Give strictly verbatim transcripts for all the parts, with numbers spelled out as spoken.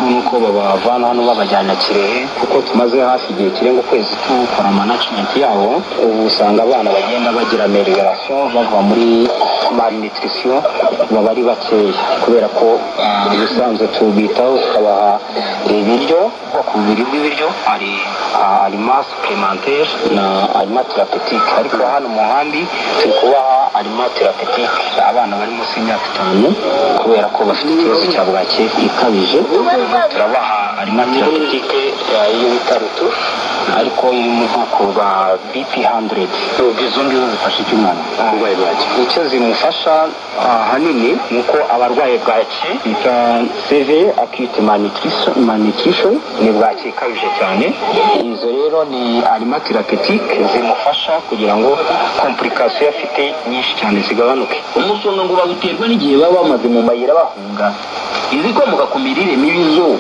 nuko babavana hano babajyana Kirehe, kuko tumaze hafi igihe kirenga ukwezi tukora management yabo. Ubu usanga abana bagenda bagira amelioration bava muri malnutrition, baba ari bakeya kubera ko ubusanzwe tubitaho tukabaha ibiryo ku bibiri bw'ibiryo, ari aliment supplémentaire na aliment thérapeutique. Ariko hano mu nkambi turi kubaha aliment thérapeutique abana bari munsi y'imyaka itanu kubera ko bafite ikibazo cya bwake ikabije. Turabaha aliment thérapeutique iyo bita rutu, ariko iri mu bwoko bwa B P one hundred. Izo ngizo zifasha umwana urwaye bwake. Icyo zimufasha ahanini nuko abarwaye bwake bita severe acute malnutrition malnutrition ni bwake ikabije cyane. Izo rero ni aliment thérapeutique zimufasha kugira ngo complication afite nyinshi cyane zigabanuke. Umusonga ngo baguterwa n'igihe baba bamaze mu mayira bahunga izikomoka ku mirire mibi zo.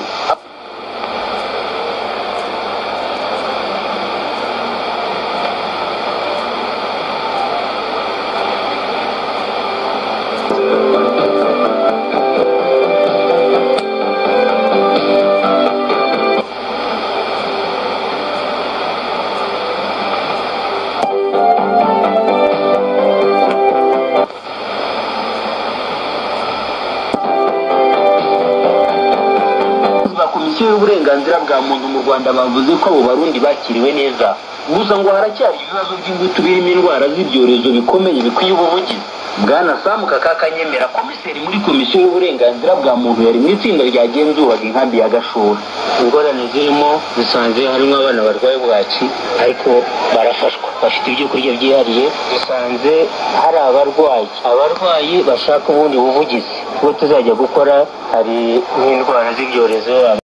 Komisiyo y'uburenganzira bwa muntu mu Rwanda bavuze ko abo barundi bakiriwe neza, gusa ngo haracyari ibibazo by'ingutu birimo indwara z'ibyorezo bikomeye bikwiye ubuvugizi. Bwana Sam Kakakanyemera, komiseri muri komisiyo y'uburenganzira bwa muntu, yari mu itsinda ryagenzuraga inkambi ya Gashora. Ingorane zirimo zisanze harimo abana barwaye bwaki ariko barafashwa, bafite ibyo kurya byihariye. Dusanze hari abarwayi abarwayi bashaka ubundi buvugizi, ubwo tuzajya gukora hari n'indwara z'ibyorezo.